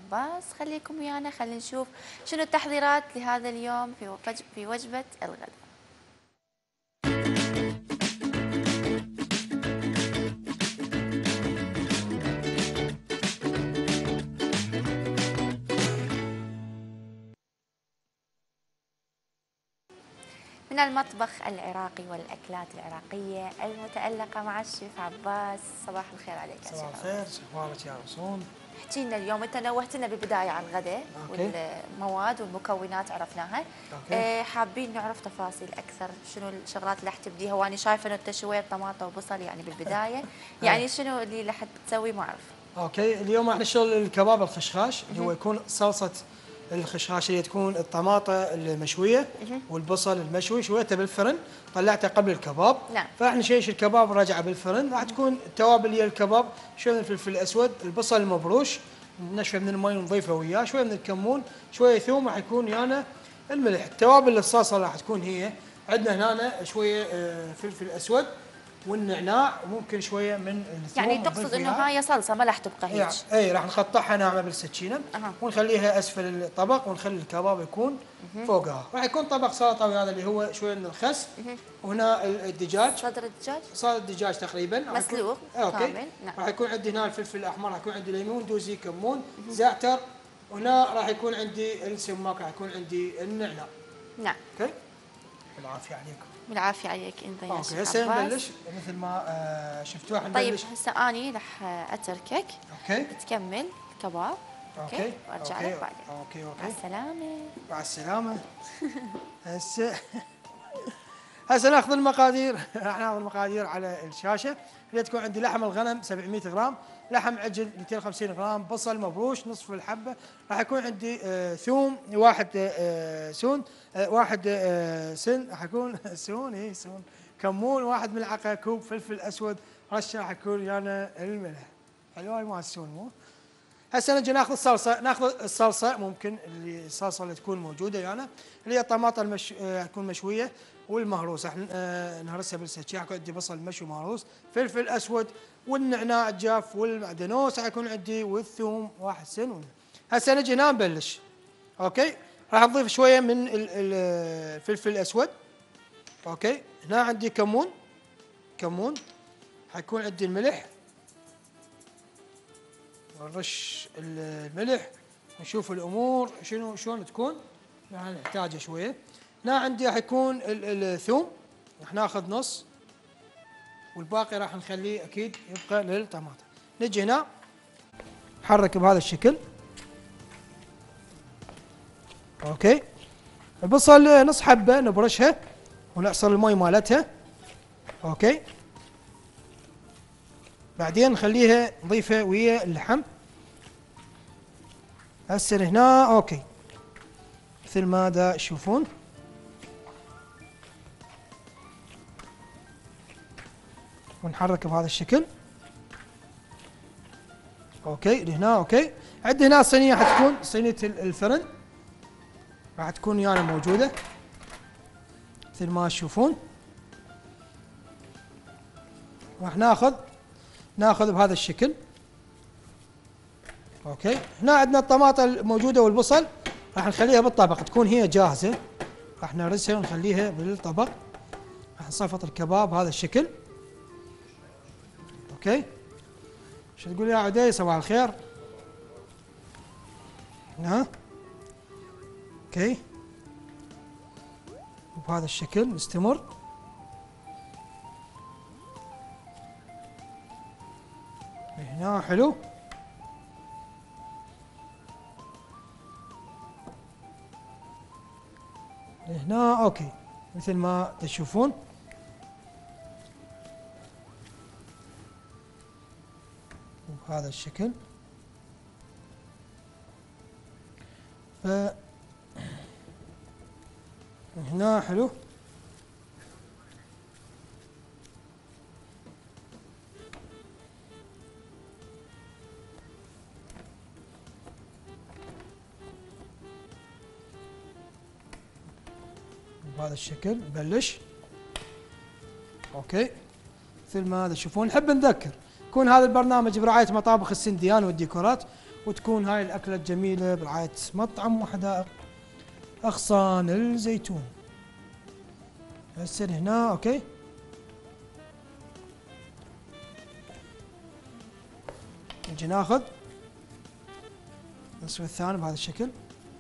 عباس. خليكم ويانا، خلينا نشوف شنو التحضيرات لهذا اليوم في وجبة الغداء. من المطبخ العراقي والأكلات العراقية المتألقة مع الشيف عباس. صباح الخير عليك يا شيف. صباح الخير، شخبارك يا رسوم؟ احكي لنا اليوم، انت نوهتنا بالبدايه عن الغداء والمواد والمكونات عرفناها. حابين نعرف تفاصيل اكثر، شنو الشغلات اللي راح تبديها؟ وانا شايفه انه انت شويه طماطم وبصل يعني بالبدايه، يعني شنو اللي راح تسوي؟ ما اعرف. اوكي، اليوم راح نشتغل الكباب الخشخاش اللي هو يكون صلصه الخشخاش اللي تكون الطماطه المشويه والبصل المشوي شويته بالفرن، طلعته قبل الكباب. نعم. فراح نشيش الكباب راجعه بالفرن، راح تكون التوابل هي الكباب، شويه من الفلفل الاسود، البصل المبروش، نشفه من المي ونضيفه وياه، شويه من الكمون، شويه ثوم، راح يكون ويانا الملح. التوابل الصلصه راح تكون هي عندنا هنا شويه فلفل اسود والنعناع وممكن شويه من الثوم. يعني تقصد انه هاي صلصه ما راح تبقى هيك؟ اي راح نقطعها ناعمه بالسكينه ونخليها اسفل الطبق ونخلي الكباب يكون فوقها. راح يكون طبق سلطه وهذا اللي هو شويه من الخس، وهنا الدجاج، صدر الدجاج تقريبا مسلوق كامل. راح يكون عندي هنا الفلفل الاحمر، راح يكون عندي ليمون، دوزي، كمون، زعتر، وهنا راح يكون عندي السماق، راح يكون عندي النعناع. نعم. اوكي، بالعافيه عليكم. بالعافيه عليك انت يا شيخ. هسه نبلش مثل ما شفتوا. راح نبلش. طيب هسه اني راح اتركك تكمل الكباب. اوكي، وارجع لك بعدين. اوكي. مع السلامه. مع السلامه. هسه ناخذ المقادير. راح ناخذ المقادير على الشاشه. اللي تكون عندي لحم الغنم 700 غرام، لحم عجل 250 غرام، بصل مبروش نصف الحبه، راح يكون عندي ثوم واحد سون، واحد سن، راح يكون سون كمون، واحد ملعقه كوب فلفل اسود، رشه راح يكون ويانا الملح. حلوه مال السون مو؟ هسه نجي ناخذ الصلصه. ناخذ الصلصه ممكن الصلصه اللي تكون موجوده ويانا، اللي هي الطماطم تكون مشويه والمهروس، راح نهرسها بالسكين. راح عندي بصل مشوي مهروس، فلفل اسود، والنعناع الجاف والمعدنوس راح يكون عندي، والثوم واحد سن. هسه نجي هنا نبلش. اوكي، راح نضيف شويه من الفلفل الاسود. اوكي، هنا عندي كمون، حيكون عندي الملح، ونرش الملح ونشوف الامور شلون تكون، يعني نحتاجه شويه. هنا عندي راح يكون الثوم، راح ناخذ نص، والباقي راح نخليه اكيد يبقى للطماطم. نجي هنا نحرك بهذا الشكل. اوكي، البصل نص حبه نبرشها ونعصر المي مالتها. اوكي، بعدين نخليها نضيفها ويا اللحم. هسه هنا اوكي مثل ما دا تشوفون. ونحرك بهذا الشكل. اوكي لهنا. اوكي، عندي هنا صينيه حتكون صينيه الفرن، راح تكون ويانا موجوده مثل ما تشوفون. راح ناخذ بهذا الشكل. اوكي، هنا عندنا الطماطم موجوده والبصل، راح نخليها بالطبق تكون هي جاهزه، راح نرسها ونخليها بالطبق. راح نصفط الكباب بهذا الشكل. اوكي، شو تقول يا عدي؟ صباح الخير. هنا اوكي، وبهذا الشكل نستمر. هنا حلو. هنا اوكي مثل ما تشوفون. وبهذا الشكل. هنا حلو. بهذا الشكل نبلش. اوكي مثل ما هذا تشوفون. نحب نذكر يكون هذا البرنامج برعايه مطابخ السنديان والديكورات، وتكون هاي الأكلة الجميلة برعاية مطعم وحدائق أغصان الزيتون. هسه هنا أوكي. نجي ناخذ النصف الثاني بهذا الشكل.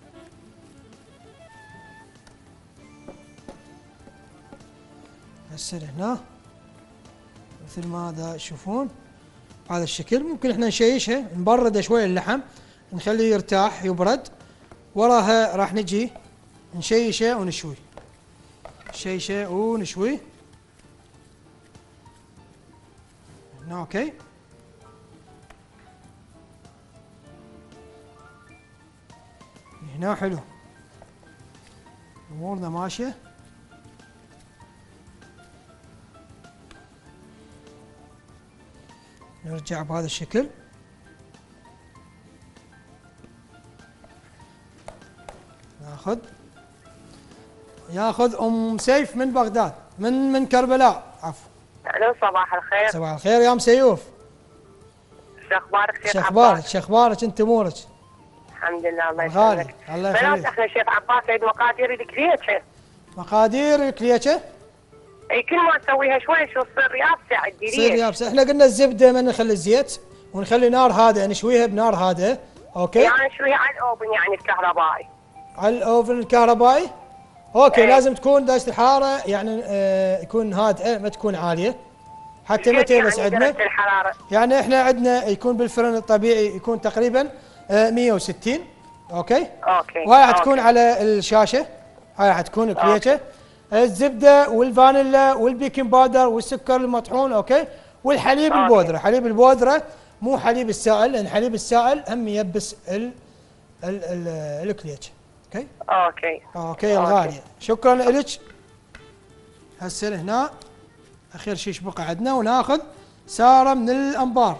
هسه هنا مثل ما دا تشوفون بهذا الشكل. ممكن احنا نشيشها، نبرد شوي اللحم، نخليه يرتاح يبرد، وراها راح نجي نشيشه ونشوي. نشيشه ونشوي هنا اوكي. هنا حلو، امورنا ماشيه. نرجع بهذا الشكل. ياخذ ام سيف من بغداد، من كربلاء عفوا. الو صباح الخير. صباح الخير يا ام سيوف. شو اخبارك شيخ شو عباس؟ اخبارك؟ شو اخبارك انت امورك؟ الحمد لله الله غالي يسلمك. الله بنات يخليك. احنا شيخ عباس عيد مقادير الكليتشه. مقادير الكليتشه؟ اي كل ما نسويها شوي شو تصير يابسه عندي. تصير يابسه. احنا قلنا الزبده ما نخلي الزيت، ونخلي نار هادئه، نشويها بنار هادئه اوكي. يعني شويها على الاوبن يعني الكهربائي. على الاوفن الكهربائي اوكي. ايه. لازم تكون درجه الحراره يعني يكون هادئه، ما تكون عاليه حتى ما تيبس يعني عندنا. درجه الحراره يعني احنا عندنا يكون بالفرن الطبيعي يكون تقريبا 160 اوكي. اوكي. وهاي حتكون على الشاشه، هاي حتكون الكليتشه. الزبده والفانيلا والبيكنج باودر والسكر المطحون اوكي. والحليب أوكي. البودره، حليب البودره مو حليب السائل، لان حليب السائل هم يبس الكليتشه اوكي. اوكي يا الغاليه، شكرا لك. هسه هنا اخير شيء بقى عندنا، وناخذ ساره من الانبار.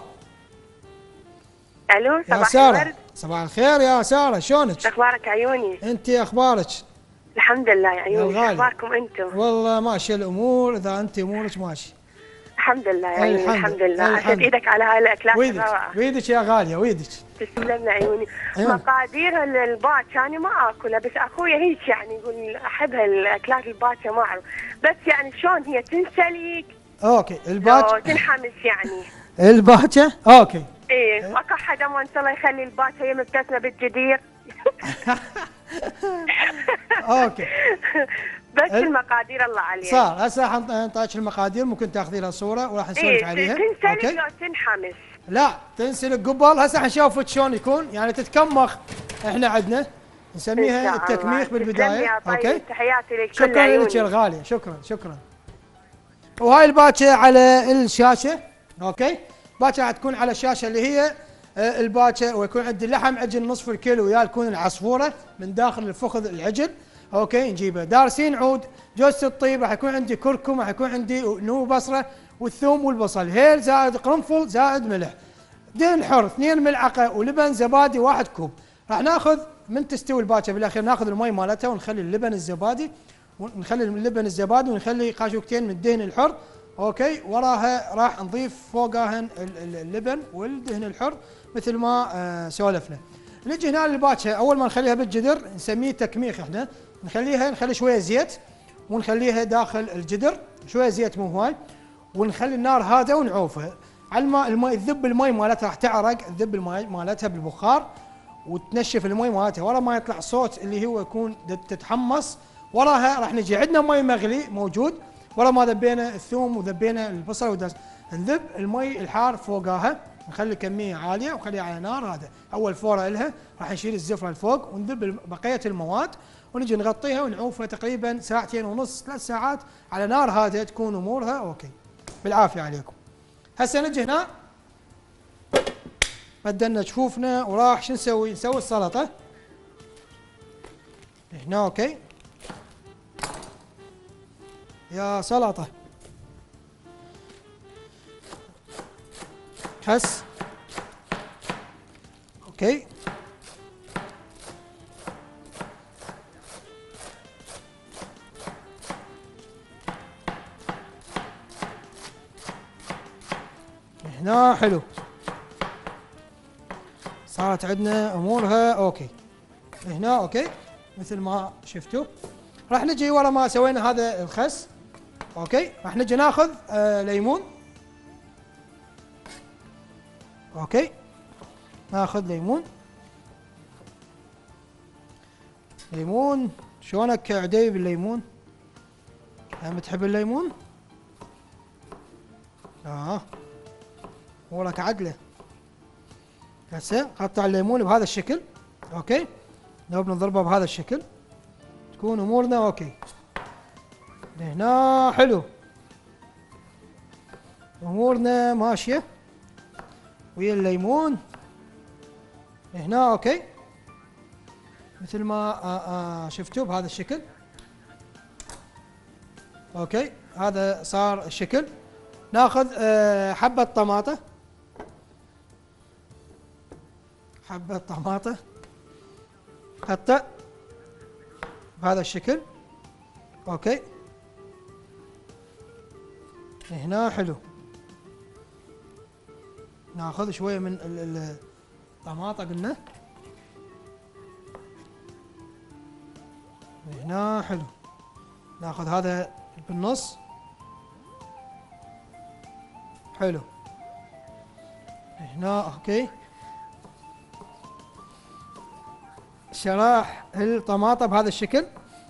الو يا صباح ساره الورد. صباح الخير يا ساره، شلونك؟ شو اخبارك عيوني؟ انت اخبارك؟ الحمد لله يا عيوني. شو الغالي. اخباركم انتم؟ والله ماشيه الامور، اذا انت امورك ماشي. الحمد لله يا عيوني. الحمد لله. الحمد. عشت ايدك على هاي الاكلات ويدك الروعه. ويدك يا غاليه ويدك. تسلم لي عيوني. أيوة. مقادير الباكه انا ما اكلها، بس اخويا هيك يعني يقول احبها الاكلات الباكه ما اعرف، بس يعني شلون هي تنسلق اوكي لو الباكه. تنحمس يعني. الباكه اوكي. ايه اكو حدا ما الله يخلي الباكه هي مبتسمه بالجدير. اوكي بس المقادير الله عليك. صار. هسه راح نعطيك المقادير، ممكن تاخذي لها صوره وراح نسولف ايه عليها. تنسلق لو تنحمس. لا تنسلق قبل. هسه حنشوف شلون يكون، يعني تتكمخ. احنا عندنا نسميها التكميخ بالبدايه اوكي. تحياتي لك. شكرا لك يا الغاليه، شكرا. وهاي الباكه على الشاشه اوكي. باكه راح تكون على الشاشه اللي هي الباكه، ويكون عندي لحم عجل نصف الكيلو وياه تكون العصفوره من داخل الفخذ العجل اوكي. نجيبه دارسين عود، جوز الطيب، راح يكون عندي كركم، راح يكون عندي نمو بصره والثوم والبصل، هيل زائد قرنفل زائد ملح، دهن حر 2 ملعقه، ولبن زبادي 1 كوب. راح ناخذ من تستوي الباكه بالاخير ناخذ المي مالتها ونخلي اللبن الزبادي، ونخلي قاشوكتين من الدهن الحر اوكي. وراها راح نضيف فوقها اللبن والدهن الحر مثل ما سولفنا. نجي هنا للباكه، اول ما نخليها بالجدر نسميه تكميخ. احنا نخلي شويه زيت ونخليها داخل الجدر، شويه زيت مو هواي، ونخلي النار هادئه ونعوفها على الماء تذب المي مالتها، راح تعرق تذب المي مالتها بالبخار وتنشف المي مالتها. ورا ما يطلع صوت اللي هو يكون تتحمص، وراها راح نجي عندنا مي مغلي موجود، ورا ما ذبينا الثوم وذبينا البصل نذب المي الحار فوقها، نخلي كميه عاليه ونخليها على نار. هذا اول فوره لها، راح نشيل الزفره الفوق ونذب بقيه المواد ونجي نغطيها ونعوفها تقريبا 2.5 ساعات 3 ساعات على نار هادئه تكون امورها اوكي. بالعافيه عليكم. هسه نجي هنا بدلنا جفوفنا وراح شو نسوي؟ نسوي السلطه هنا اوكي. يا سلطه خس اوكي. هنا حلو صارت عندنا امورها اوكي. هنا اوكي مثل ما شفتوا. راح نجي ورا ما سوينا هذا الخس اوكي، راح نجي ناخذ ليمون. اوكي ناخذ ليمون. ليمون شلونك عدي بالليمون؟ هم تحب الليمون؟ امورك عدله. هسه قطع الليمون بهذا الشكل اوكي، نبي نضربه بهذا الشكل تكون امورنا اوكي. هنا حلو، امورنا ماشيه ويا الليمون. هنا اوكي مثل ما شفتوا بهذا الشكل اوكي. هذا صار الشكل. ناخذ حبه طماطه، حبه طماطه قطع بهذا الشكل اوكي. هنا حلو. ناخذ شويه من الطماطه قلنا. هنا حلو. ناخذ هذا بالنص حلو. هنا اوكي. شرايح الطماطه بهذا الشكل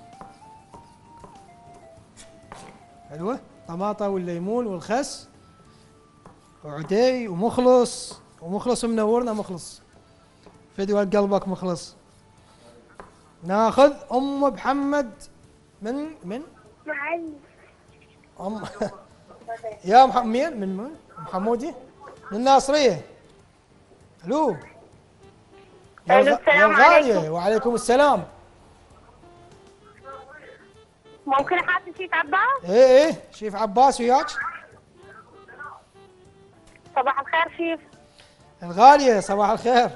حلوه. طماطه والليمون والخس وعدي ومخلص، ومخلص منورنا مخلص. فدوى قلبك مخلص. ناخذ ام محمد من معلم ام يا محمد من محمودي من الناصريه. الو يا السلام الغاليه. عليكم. وعليكم السلام. ممكن احاسب شيف عباس؟ ايه شيف عباس وياك. صباح الخير شيف. الغاليه صباح الخير.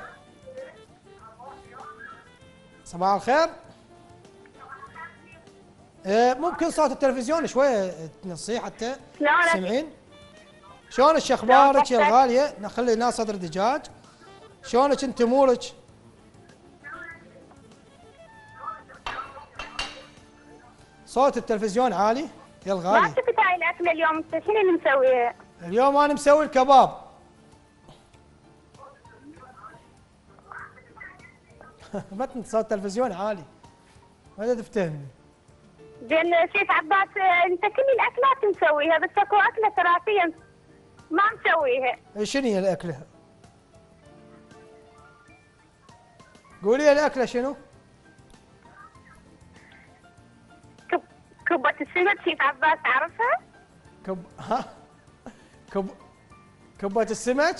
صباح الخير. ممكن صوت التلفزيون شويه تنصيه حتى شلونك؟ سمعين. شلونك اخبارك يا الغاليه؟ نخلي الناس صدر دجاج. شلونك انت امورك؟ صوت التلفزيون عالي يا ما الغاليه. شفت هاي الاكله اليوم، انت شنو اللي مسويها؟ اليوم انا مسوي الكباب. متن صوت التلفزيون عالي ما تفتهمني. زين شيف عباس، انت كل الاكلات مسويها بس اكو اكله تراثيه ما مسويها. شنو هي الاكله؟ قولي لي الاكله شنو؟ كبة السمك شيف عباس تعرفها؟ ها كبة السمك.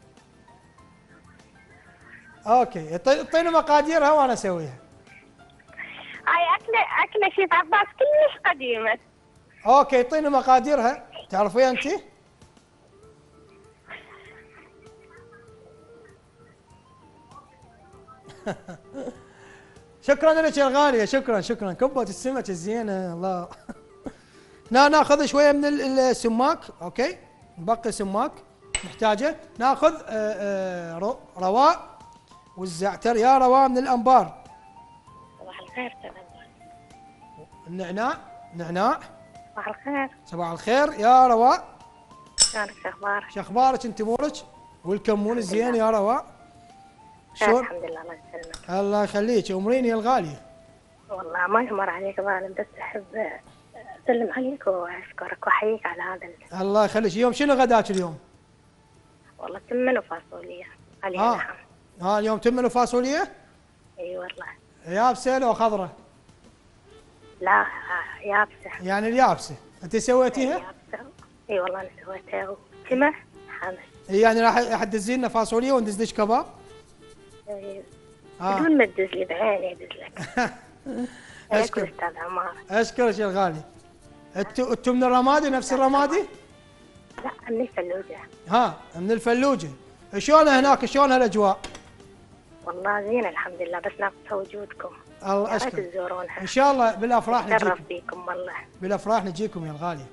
اوكي اعطيني مقاديرها وانا اسويها. هاي اكله شيف عباس كلش قديمه. اوكي اعطيني مقاديرها. تعرفيها انت؟ شكرا لك يا الغاليه. شكرا. كبة السمك الزينه الله. ناخذ شويه من السماك اوكي. نبقي سماك نحتاجه. ناخذ رواء والزعتر يا رواء من الانبار. صباح الخير نعناع. صباح الخير. صباح الخير يا رواء. شلونك شو اخبارك؟ شو اخبارك انت امورك؟ والكمون الزين يا رواء. شلون؟ الحمد لله الله يسلمك. الله يخليك اموريني يا الغاليه. والله ما يمر عليك ظالم، بس احب اسلم عليك واشكرك واحييك على هذا الله يخليك. اليوم شنو غداك اليوم؟ والله تمن وفاصوليا عليها لحم. اليوم تمن وفاصوليا؟ اي والله. يابسه لو خضره؟ لا يابسه. يعني اليابسه انت سويتيها؟ يابسه. اي والله انا سويتها وتمه حامل. يعني راح تدزي لنا فاصوليا وندز لك كباب؟ بدون ما تدز لي بعيني ادز لك. اشكر استاذ عمار. اشكرك يا الغالي. انتم من الرمادي نفس الرمادي؟ لا من الفلوجه. من الفلوجه. شلون هناك؟ شلون هالاجواء؟ والله زين الحمد لله، بس ناقصها وجودكم. الله اشكر. تزورونها ان شاء الله بالافراح نجيكم. نجيكم. فيكم والله. بالافراح نجيكم يا الغاليه.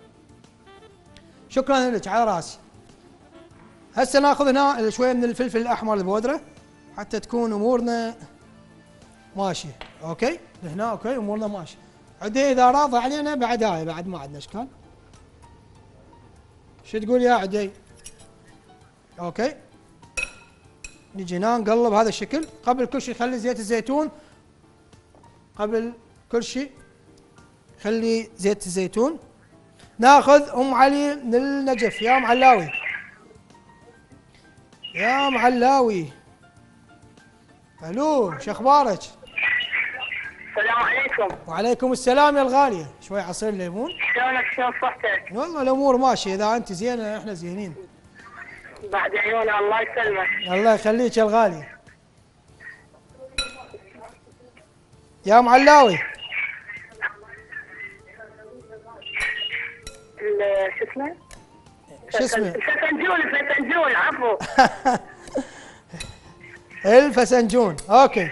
شكرا لك على راسي. هسه ناخذ هنا شويه من الفلفل الاحمر البودره حتى تكون امورنا ماشيه. اوكي هنا اوكي امورنا ماشيه. عدي اذا راضى علينا بعد هاي بعد ما عندنا اشكال. شو تقول يا عدي؟ اوكي نجي هنا نقلب هذا الشكل. قبل كل شيء خلي زيت الزيتون، قبل كل شيء خلي زيت الزيتون. ناخذ ام علي من النجف. يا ام علاوي، يا ام علاوي، الو شو اخبارك؟ السلام عليكم. وعليكم السلام يا الغاليه. شوي عصير ليمون. شلونك؟ شلون صحتك؟ والله الامور ماشيه، اذا انت زينه احنا زينين. بعد عيوني الله يسلمك. الله يخليك يا الغاليه. يا ام علاوي، شو اسمه؟ شو اسمه؟ الفسنجون عفوا. الفسنجون. اوكي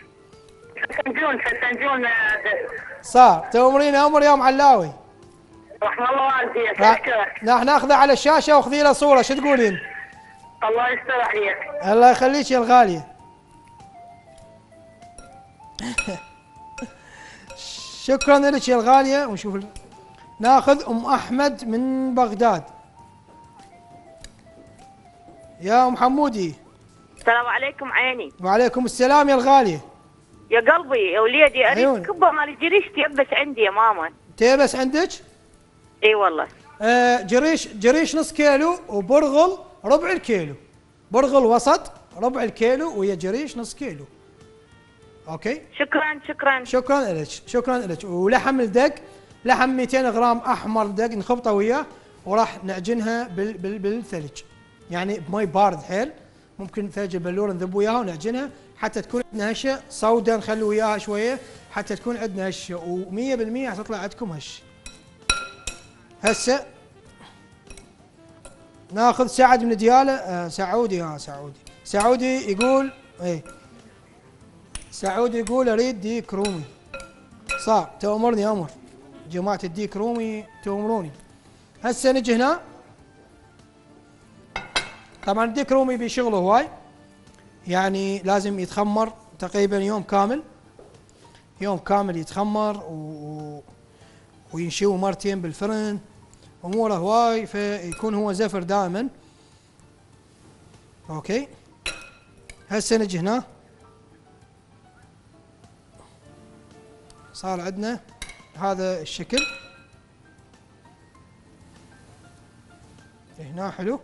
فسنجون صار. تأمرين امر يا ام علاوي. رحم الله والديك. راح ناخذه على الشاشه واخذي له صوره. شو تقولين؟ الله يستر عليك. الله يخليك يا الغاليه. شكرا لك يا الغاليه. ونشوف ناخذ ام احمد من بغداد. يا ام حمودي. السلام عليكم عيني. وعليكم السلام يا الغاليه. يا قلبي يا وليدي عيوني. اريد كبه مال الجريش تيبس عندي يا ماما. تيبس عندك؟ اي والله. جريش نص كيلو، وبرغل ربع الكيلو. برغل وسط ربع الكيلو، ويا جريش نص كيلو. اوكي شكرا لك. شكرا لك. ولحم الدق، لحم 200 غرام احمر دق نخبطه وياه، وراح نعجنها بالثلج، يعني بمي بارد حيل. ممكن ثلج البلور نذب وياها ونعجنها حتى تكون عندنا هشه. صودا نخلي وياها شويه حتى تكون عندنا هشه، و100% حتطلع عندكم هشه. هسه ناخذ سعد من دياله. سعودي. سعودي يقول ايه، سعودي يقول اريد ديك رومي. صعب. تأمرني امر جماعه الديك رومي، تأمروني. هسه نجي هنا. طبعا الديك رومي بشغله هواي، يعني لازم يتخمر تقريبا يوم كامل. يوم كامل يتخمر وينشوي مرتين بالفرن. اموره هواي، فيكون هو زفر دائما. اوكي هسه نجي هنا. صار عندنا هذا الشكل هنا حلو.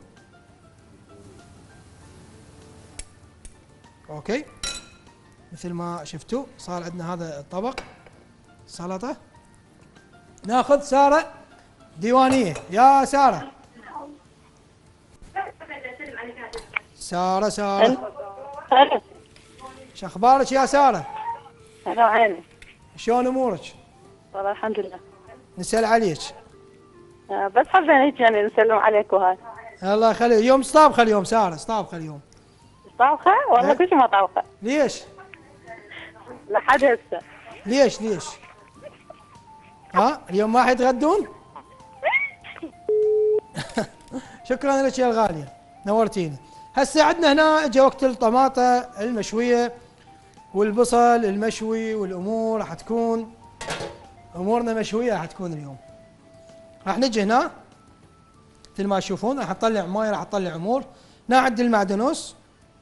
اوكي مثل ما شفتوا صار عندنا هذا الطبق سلطه. ناخذ ساره ديوانيه. يا ساره. ساره شو اخبارك يا ساره؟ هلا عيني. شلون امورك؟ والله الحمد لله. نسال عليك. بس حابين هيك يعني نسلم عليك وهاي. الله يخليك. اليوم طابخه اليوم ساره، طابخه اليوم. طابخه؟ والله كل شيء ما طابخه. ليش؟ لحد هسه. ليش؟ ها اليوم ما حيتغدون؟ شكرا لك يا الغاليه، نورتينا. هسه عندنا هنا اجى وقت الطماطه المشويه والبصل المشوي، والامور راح تكون امورنا مشويه راح تكون اليوم. راح نجي هنا مثل ما تشوفون، راح نطلع ماي، راح نطلع امور. نعد المعدنوس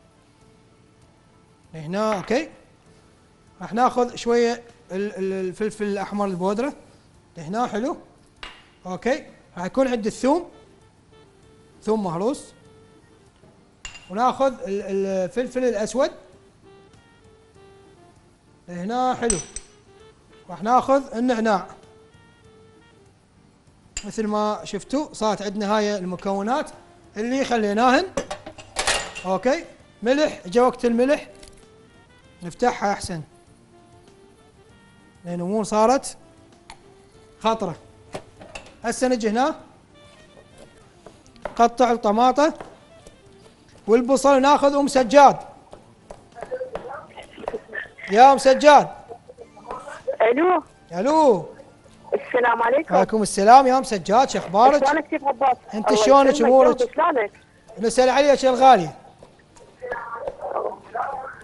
هنا. اوكي راح ناخذ شويه الفلفل الاحمر البودره هنا حلو. اوكي راح يكون عندي الثوم، ثوم مهروس. وناخذ الفلفل الاسود هنا حلو. راح ناخذ النعناع مثل ما شفتوا. صارت عندنا هاي المكونات اللي خليناهن. اوكي ملح، جا وقت الملح نفتحها احسن لان الامور صارت خطره. هسه نجي هنا نقطع الطماطه والبصل وناخذ ام سجاد. يا ام سجاد. الو السلام عليكم. وعليكم السلام يا ام سجاد. شو اخبارك؟ شلونك كيف عباس؟ انت شلونك امورك؟ شلونك؟ نسال عليك يا الغالي.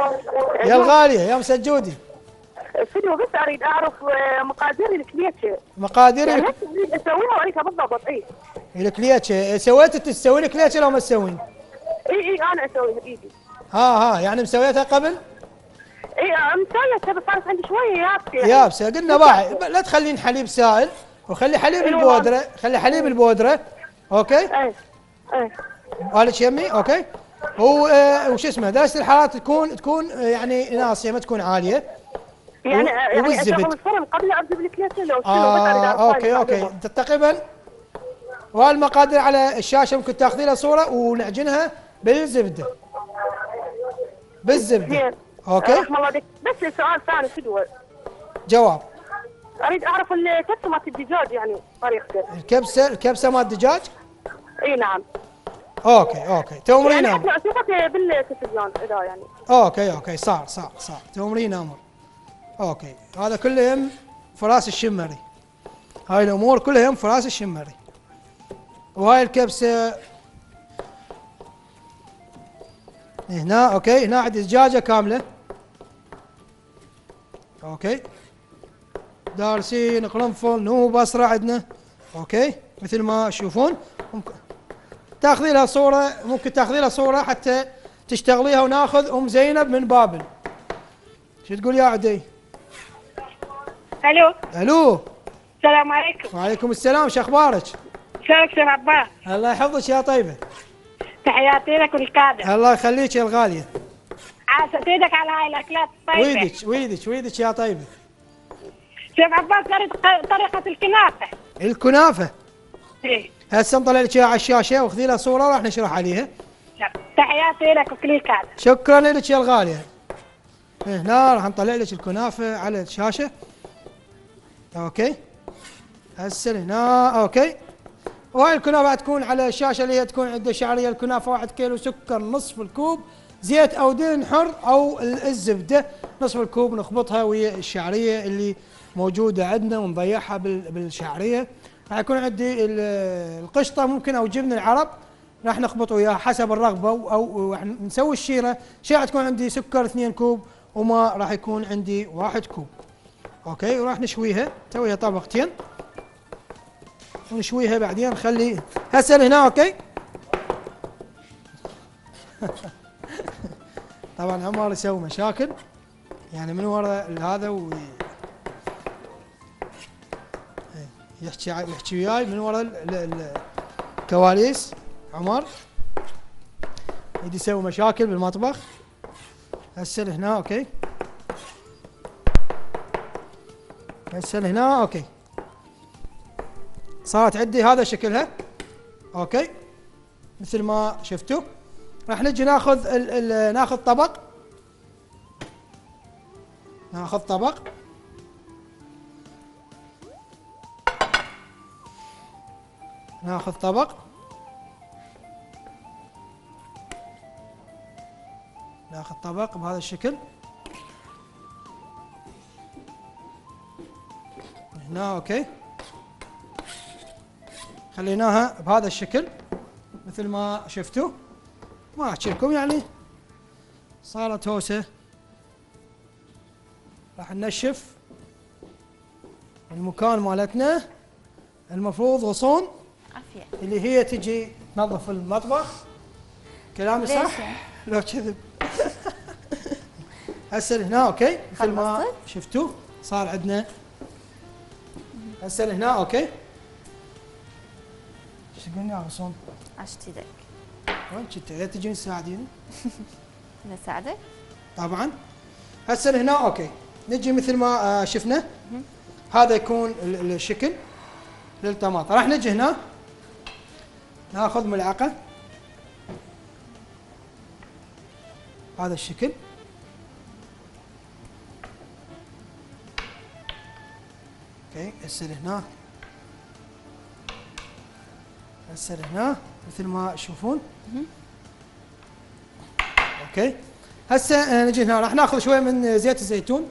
يا الغاليه يا مسجودي. شنو بس اريد اعرف مقادير الكليتشه. مقادير يعني هسه اريد اسويها واريدها بالضبط. اي الكليتشه سويت تسوي لك كليتشه لو ما تسوين؟ اي انا اسويها بايدي. ها يعني مسويتها قبل؟ اي مسويتها بس صارت عندي شويه يابسه يعني. يابسه قلنا باعي، لا تخلين حليب سائل وخلي حليب البودره، خلي حليب البودره. اوكي؟ اي قالت يمي اوكي. وش اسمه درجه الحراره تكون يعني ناصيه ما تكون عاليه. يعني اشغل الفرن قبل ابدا بالكليتشه لو شنو بس اريد اعرف. اوكي تقريبا. والمقادير على الشاشه ممكن تاخذي لها صوره ونعجنها بالزبده. زين. اوكي. رحم الله عليك. بس سؤال ثاني شنو؟ جواب. اريد اعرف الكبسه مالت الدجاج يعني طريقته. الكبسه مال الدجاج؟ اي نعم. اوكي تؤمرين يعني امر. حتى اشوفك بالتلفزيون اذا يعني. اوكي صار تؤمرين امر. اوكي هذا كله يم فراس الشمري. هاي الامور كلها يم فراس الشمري. وهاي الكبسه هنا. اوكي هنا عندي دجاجه كامله. اوكي دارسين قرنفل نوب بصره عندنا. اوكي مثل ما تشوفون. ممكن تاخذي لها صوره حتى تشتغليها. وناخذ ام زينب من بابل. شو تقول يا عدي؟ الو السلام عليكم. وعليكم السلام. شو اخبارك؟ شلونك شيخ عباس؟ الله يحفظك يا طيبه. تحياتي لك والكادر. الله يخليك يا الغاليه. عاشت ايدك على هاي الاكلات الطيبه. ويدك يا طيبه. شيخ عباس اريد طريقه الكنافه. الكنافه ايه هسه نطلع لك اياها على الشاشه واخذي لها صوره وراح نشرح عليها. تحياتي لك وكل الكادر. شكرا لك يا الغاليه. هنا راح نطلع لك الكنافه على الشاشه. اوكي هسه هنا. اوكي وهاي الكنافه تكون على الشاشه اللي هي تكون عنده شعريه. الكنافه 1 كيلو سكر، نصف الكوب زيت او دهن حر او الزبده، نصف الكوب نخبطها ويا الشعريه اللي موجوده عندنا ونضيعها بالشعريه. راح يكون عندي القشطه ممكن او جبن العرب راح نخبط وياها حسب الرغبه. او راح نسوي الشيره. راح تكون عندي سكر 2 كوب وماء راح يكون عندي 1 كوب. اوكي وراح نشويها نسويها طبقتين ونشويها بعدين. نخلي هسه هنا. اوكي طبعا عمار يسوي مشاكل يعني من وراء هذا يحكي وياي من وراء الكواليس. عمر يدي يسوي مشاكل بالمطبخ. هسه هنا. اوكي هسه هنا. اوكي صارت عندي هذا شكلها. اوكي مثل ما شفتوا. راح نجي ناخذ ناخذ طبق. ناخذ طبق بهذا الشكل. هنا. اوكي خليناها بهذا الشكل مثل ما شفتوا. ما احكي لكم يعني صارت هوسه. راح ننشف المكان مالتنا. المفروض غصون عافيه اللي هي تجي تنظف المطبخ. كلامي صح؟ لو كذب. هسه هنا. اوكي مثل ما شفتوا صار عندنا. هسه هنا. اوكي ايش قلنا يا غصون؟ عشت ايدك. وين كنت؟ تجين تساعديني؟ انا اساعدك؟ طبعا. هسه هنا. اوكي نجي مثل ما شفنا. هذا يكون الشكل للطماطم. راح نجي هنا ناخذ ملعقه هذا الشكل. اوكي هسه هنا مثل ما تشوفون. اوكي هسه نجي هنا راح ناخذ شويه من زيت الزيتون.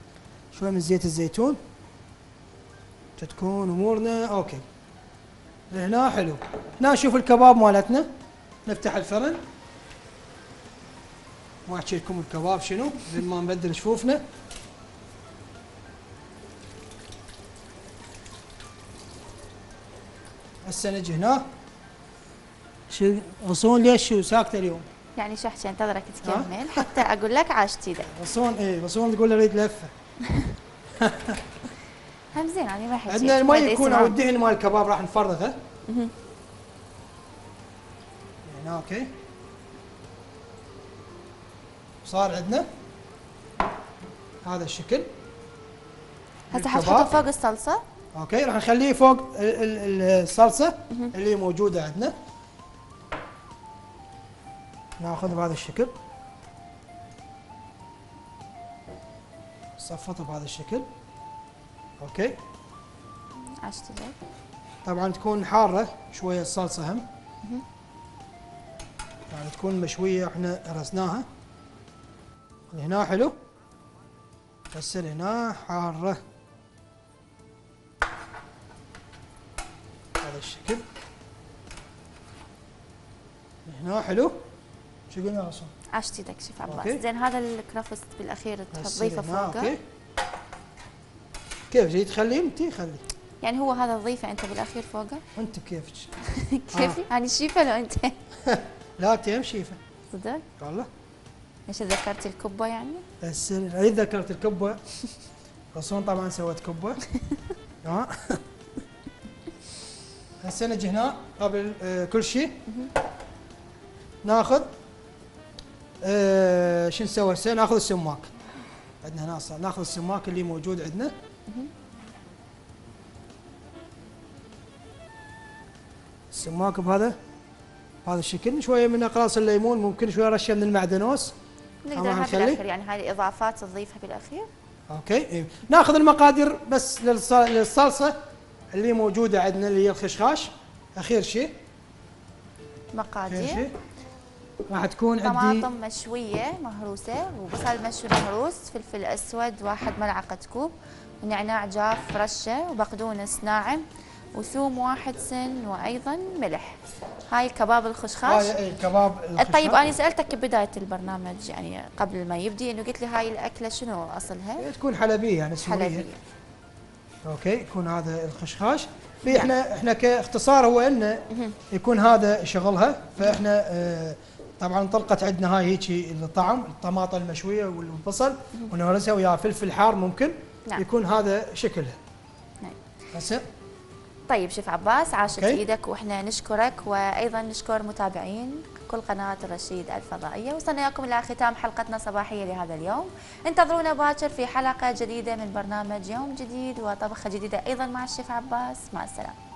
شويه من زيت الزيتون تكون امورنا اوكي. هنا حلو. هنا نشوف الكباب مالتنا. نفتح الفرن. ما احكي لكم الكباب شنو لين ما نبدل شفوفنا. هسه نجي هنا. شو غصون ليش شو ساكته اليوم؟ يعني شو احكي انتظرك تكمل حتى اقول لك عاشتي ده. غصون غصون تقول اريد لفه. هم زين يعني ما حكيت. عندنا المي يكون او الدهن مال الكباب راح نفرغه. هنا اوكي. صار عندنا هذا الشكل. هسه حتحطه فوق الصلصه. اوكي راح نخليه فوق الصلصه اللي موجوده عندنا. ناخذ بهذا الشكل. صفطه بهذا الشكل. اوكي. عشتي لك. طبعا تكون حاره شويه الصلصه هم. يعني تكون مشويه احنا رسناها. هنا حلو. بس هنا حاره. هذا الشكل. هنا حلو. شو قلنا اصلا؟ عشتي لك شيف عباس. زين هذا الكرفس بالاخير تضيفه فوقه. اوكي. كيف جاي تخليه انت خليه. يعني هو هذا تضيفه انت بالاخير فوقه؟ انت كيفك؟ كيفي؟ يعني شيفه لو انت؟ لا تيم شيفه. صدق؟ والله. ايش تذكرتي الكبه يعني؟ بس اذا ذكرت الكبه غصون طبعا سويت كبه. ها. هسه نجي هنا قبل كل شيء ناخذ شو نسوي هسه؟ ناخذ السماك. عندنا هنا اصلا ناخذ السماك اللي موجود عندنا. السماك بهذا الشكل. شويه من اقراص الليمون، ممكن شويه رشه من المعدنوس. نقدرها بالاخير يعني هذه اضافات تضيفها بالاخير. اوكي. ناخذ المقادير بس للصلصه اللي موجوده عندنا اللي هي الخشخاش. اخير شيء مقادير راح تكون عندي طماطم مشويه مهروسه، وبصل مشوي مهروس، فلفل اسود 1 ملعقه كوب، ونعناع جاف رشه، وبقدونس ناعم، وثوم 1 سن، وايضا ملح. هاي كباب الخشخاش. هاي كباب الخشخاش. طيب انا سالتك ببدايه البرنامج يعني قبل ما يبدي انه قلت لي هاي الاكله شنو اصلها؟ تكون حلبيه يعني سوريه. حلبيه. اوكي. يكون هذا الخشخاش. في احنا كاختصار هو انه يكون هذا شغلها. فاحنا طبعا طلقت عندنا هاي هيك الطعم، الطماطم المشويه والبصل ونهرسها ويا فلفل حار ممكن. نعم. يكون هذا شكلها. نعم. هسه طيب شيف عباس عاشت ايدك، واحنا نشكرك، وايضا نشكر متابعين كل قناه الرشيد الفضائيه. وصلنا لكم الى ختام حلقتنا الصباحيه لهذا اليوم. انتظرونا باكر في حلقه جديده من برنامج يوم جديد وطبخه جديده ايضا مع الشيف عباس. مع السلامه.